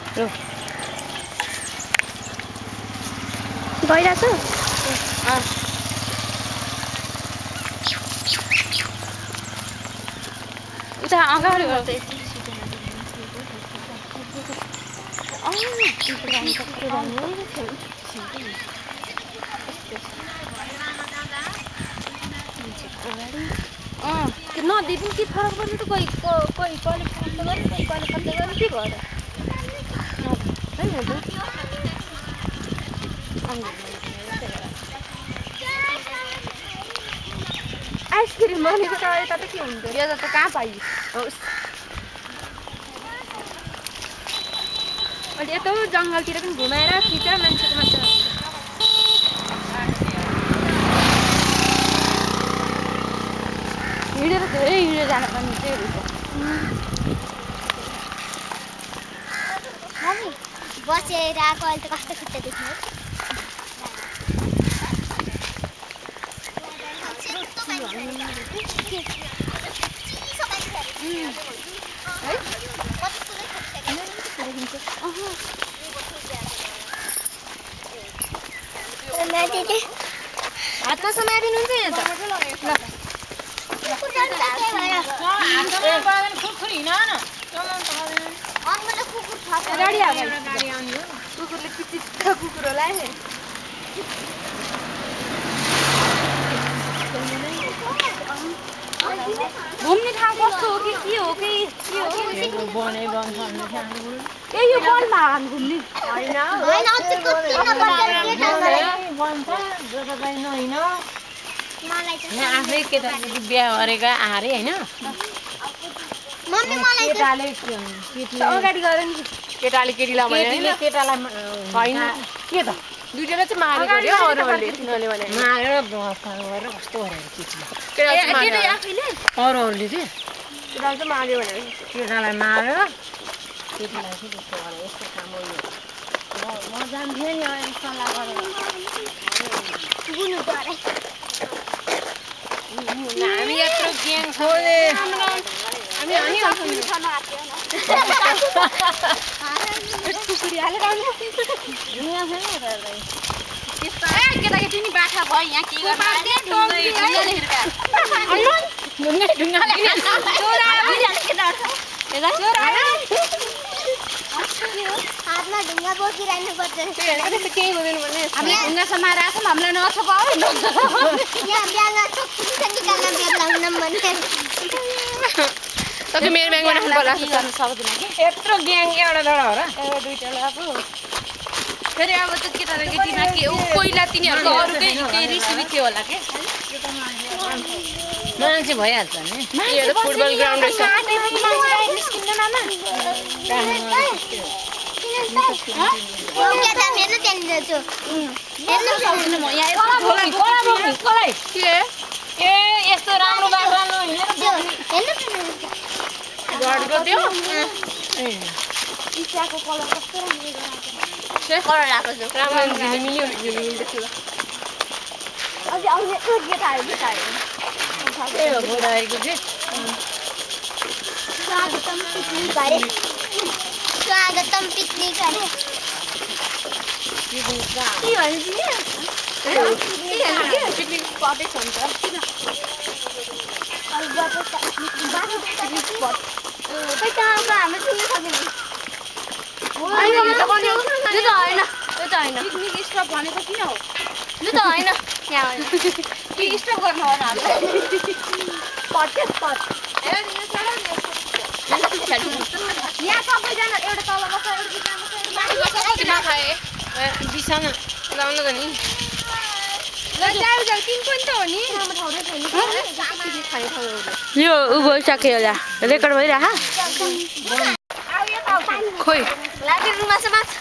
गइरहेको छु उता अगाडि गर्दै त्यो नदी पनि के फरक पर्छ त कोही कहिले खर्च गर्यो कोही कहिले खर्च गर्यो के भयो त आइसक्रिम भनेको त यता त के हुन्छ यता त कहाँ पाइयो अहिले यता जङ्गलतिर पनि घुमाएर खिच मान्छेको मात्र हिँडेर धेरै हिँडेर जानुपर्ने चाहिँ मम्मी बसेर आएको अहिले त कस्तो खुट्टा देख्नु हातमा समाइदिनुहुन्छ यहाँ त कुकुरले पिचिक्क कुकुर होला नि घुम्ने ठाउँ कस्तो हो कि के हो कि यो बनमा घुम्ने आफै केटाकेटी बिहा गरेको आरे होइन अगाडि गएर नि केटाले केटीलाई भने केटालाई होइन के त दुईजना चाहिँ मारेको अरे अरूहरूले मारेर बस्ता गरेर कस्तो गरेर अरूहरूले चाहिँ केटाले चाहिँ मार्यो भनेर केटालाई मारेर केटीलाई चाहिँ त्यस्तो गरेर यस्तो काम हो म जान्थेँ नि सल्लाह गरेर हामी यत्रो ग्याङ छ केटाकेटी नि बाठा भयो यहाँ के हातमा ढुङ्गा बोकिरहनु पर्छ केही हुँदैन भने ढुङ्गा समाएर आएको हामीलाई नछपाउ यहाँ बिहान निकाल्न बेर लाउन भन्थे तपाईँ मेरो ब्याङ्कमा राख्नु पर्ला सक्दैन कि यत्रो ग्याङ एउटा डा हो र एउटा दुईटा अब फेरि अब त केटाकेटीमा के हो पहिला तिनीहरूको अरूकै केही रेसिपी थियो होला के मान्छे भइहाल्छ नि यो त फुटबल ग्राउन्ड रहेछ ए यस्तो राम्रो बाटो घरको त्यो कलर लगाएको छु राम्रो झिलिमिली मिल्दैछ त्यही हो गोदावरीको चाहिँ स्वागतम पिकनिक अरे स्वागतम पिकनिक अरे के भन्छ पिकनिक स्पटै छ नि त हामी सुन्नु सक्दैन पिकनिक स्टप भनेको किन हो लु त होइन यहाँ होइन कि स्टप गर्नु हो यहाँ सबैजना एउटा तल बस्छ एउटा नखाए बिसाउन लाउनु त नि तिन पनि त हो नि यो उ भइसक्यो होला रेकर्ड भइरह खोइ लागि रुममा छ माछ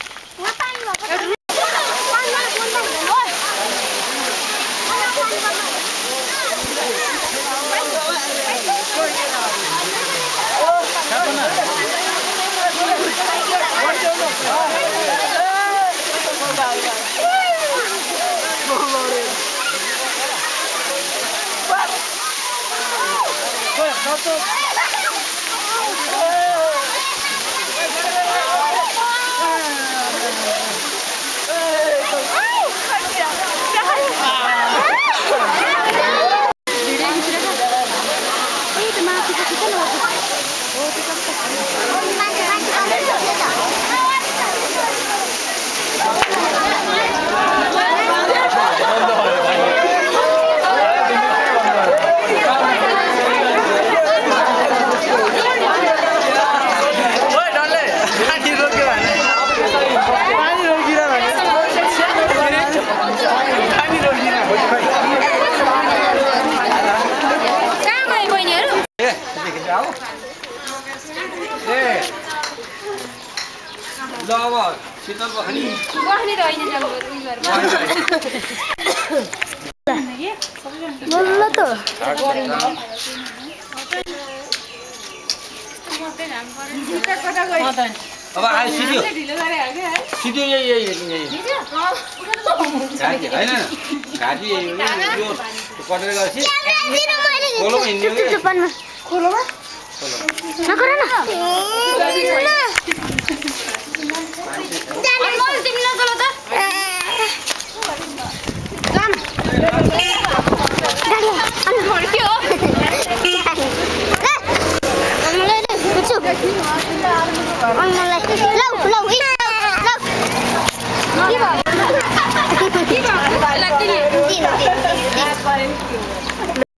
पानी रोक्यो भने पानी रोकिरा भने पानी रोकिरा कहाँ गए बहिनीहरू ए देखि आऊ ए ल अब शीतल बखनी बस्ने त होइन जब उयो गरेर बोल्नु त अब आइ सिध्यो सिध्यो यही हैन घाटी यो कटेर गएपछि खोलो हिँड्यो खोलोमा नगर न